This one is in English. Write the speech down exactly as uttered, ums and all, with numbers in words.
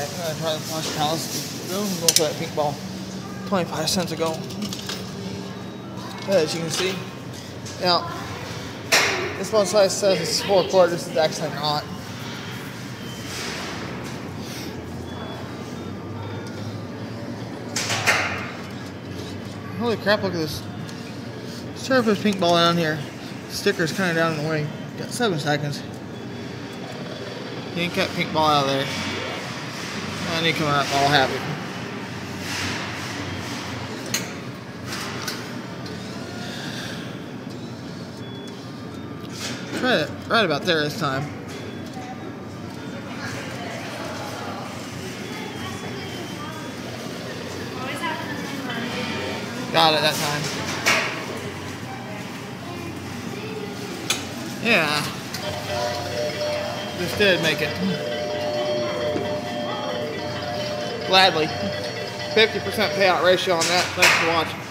Alright, I'm gonna try the Plush Palace. Go for that pink ball. twenty-five cents ago. As you can see. Now, this one size says it's four quarters, it's actually not. Holy crap, look at this. Let's try to put this pink ball down here. The sticker's kind of down in the way. Got seven seconds. Yank that pink ball out of there. And he come out all happy. Try it right about there this time. Got it that time. Yeah. Just did make it. Gladly. fifty percent payout ratio on that. Thanks for watching.